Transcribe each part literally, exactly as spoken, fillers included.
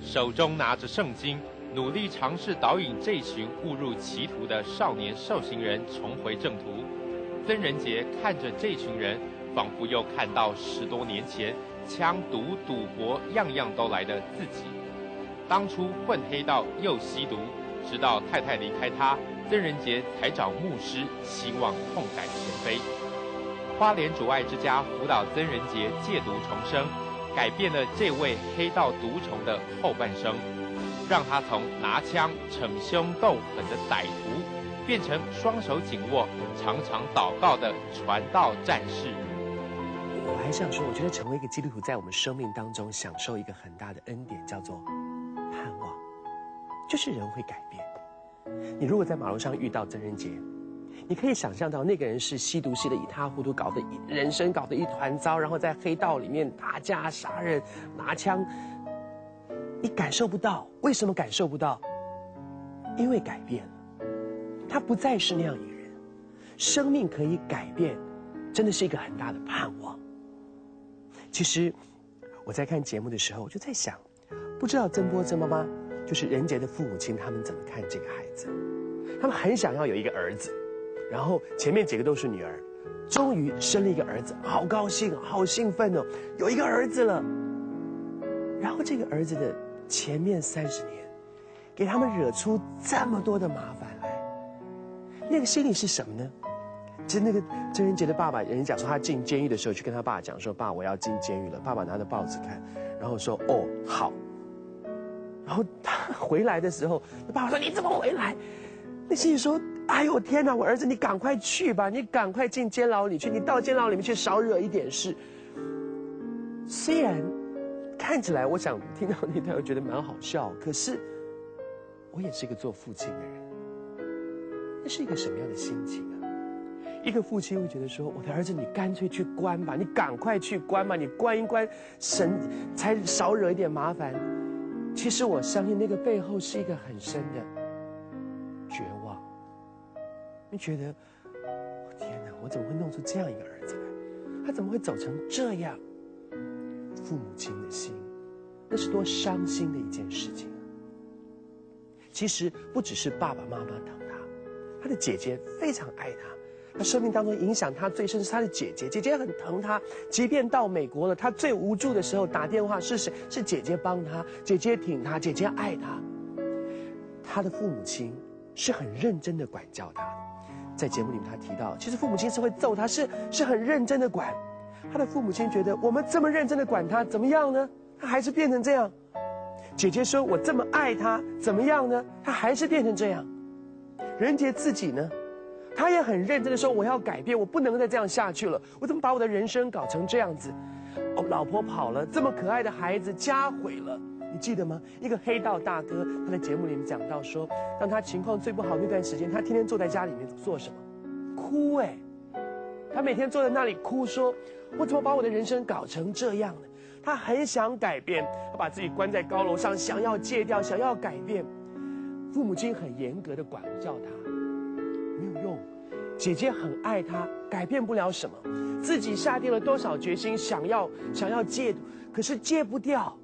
手中拿着圣经，努力尝试导引这群误入歧途的少年受刑人重回正途。曾仁杰看着这群人，仿佛又看到十多年前枪毒、赌博样样都来的自己。当初混黑道又吸毒，直到太太离开他，曾仁杰才找牧师，希望痛改前非。花莲主爱之家辅导曾仁杰戒毒重生，改变了这位黑道毒虫的后半生，让他从拿枪逞凶斗狠的歹徒，变成双手紧握、常常祷告的传道战士。 我还想说，我觉得成为一个基督徒，在我们生命当中享受一个很大的恩典，叫做盼望，就是人会改变。你如果在马路上遇到曾仁杰，你可以想象到那个人是吸毒吸得一塌糊涂，搞得人生搞得一团糟，然后在黑道里面打架杀人拿枪，你感受不到。为什么感受不到？因为改变了，他不再是那样一个人。生命可以改变，真的是一个很大的盼望。其实我在看节目的时候，我就在想，不知道曾波曾妈妈，就是仁杰的父母亲，他们怎么看这个孩子？他们很想要有一个儿子，然后前面几个都是女儿，终于生了一个儿子，好高兴，好兴奋哦，有一个儿子了。然后这个儿子的前面三十年，给他们惹出这么多的麻烦来，那个心里是什么呢？其实那个曾仁杰的爸爸，人家讲说他进监狱的时候，去跟他爸讲说：“爸，我要进监狱了。”爸爸拿着报纸看，然后说：“哦，好。”然后他回来的时候，爸爸说：“你怎么回来？”那心里说：“哎呦天哪，我儿子，你赶快去吧，你赶快进监牢里去，你到监牢里面去，少惹一点事。”虽然看起来，我想听到那段，我觉得蛮好笑，可是我也是一个做父亲的人，那是一个什么样的心情啊？一个父亲会觉得说：“我的儿子，你干脆去关吧，你赶快去关吧，你关一关，神才少惹一点麻烦。”其实我相信那个背后是一个很深的绝望。你觉得，我天哪，我怎么会弄出这样一个儿子来？他怎么会走成这样？父母亲的心，那是多伤心的一件事情啊！其实不只是爸爸妈妈疼他，他的姐姐非常爱他。他生命当中影响他最深是他的姐姐，姐姐很疼他，即便到美国了，他最无助的时候打电话是谁？是姐姐帮他，姐姐挺他，姐姐爱他。他的父母亲是很认真的管教他，在节目里面他提到，其实父母亲是会揍他，是是很认真的管。他的父母亲觉得我们这么认真的管他，怎么样呢？他还是变成这样。姐姐说我这么爱他，怎么样呢？他还是变成这样。仁杰自己呢？他也很认真的说：“我要改变，我不能再这样下去了。我怎么把我的人生搞成这样子？哦，老婆跑了，这么可爱的孩子家毁了。你记得吗？一个黑道大哥，他在节目里面讲到说，当他情况最不好那段时间，他天天坐在家里面做什么？哭哎！他每天坐在那里哭，说：我怎么把我的人生搞成这样呢？他很想改变，他把自己关在高楼上，想要戒掉，想要改变。父母亲很严格的管教他。”没有用，姐姐很爱他，改变不了什么，自己下定了多少决心，想要想要戒毒，可是戒不掉。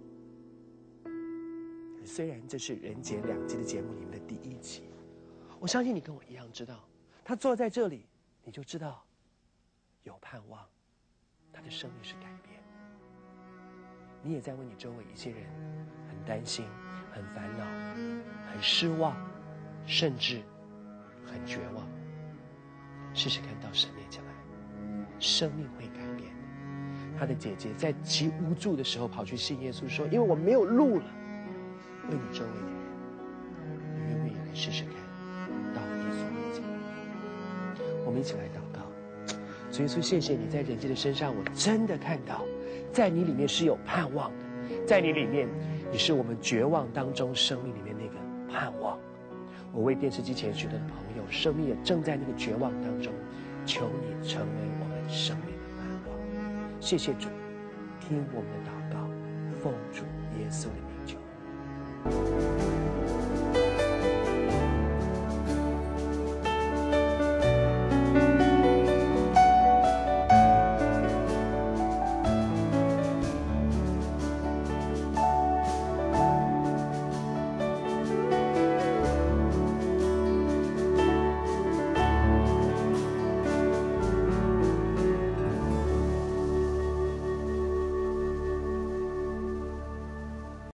虽然这是人杰两集的节目里面的第一集，我相信你跟我一样知道，他坐在这里，你就知道有盼望，他的生命是改变。你也在为你周围一些人很担心、很烦恼、很失望，甚至很绝望，试试看到神面前来，生命会改变的。他的姐姐在极无助的时候跑去信耶稣，说：“因为我没有路了。”为你周围的人，你愿不愿意来试试看，到耶稣面前？我们一起来祷告。主耶稣，谢谢你在人杰的身上，我真的看到，在你里面是有盼望的，在你里面，你是我们绝望当中生命里面那个盼望。我为电视机前许多的朋友，生命也正在那个绝望当中，求你成为我们生命的盼望。谢谢主，听我们的祷告，奉主耶稣的名求。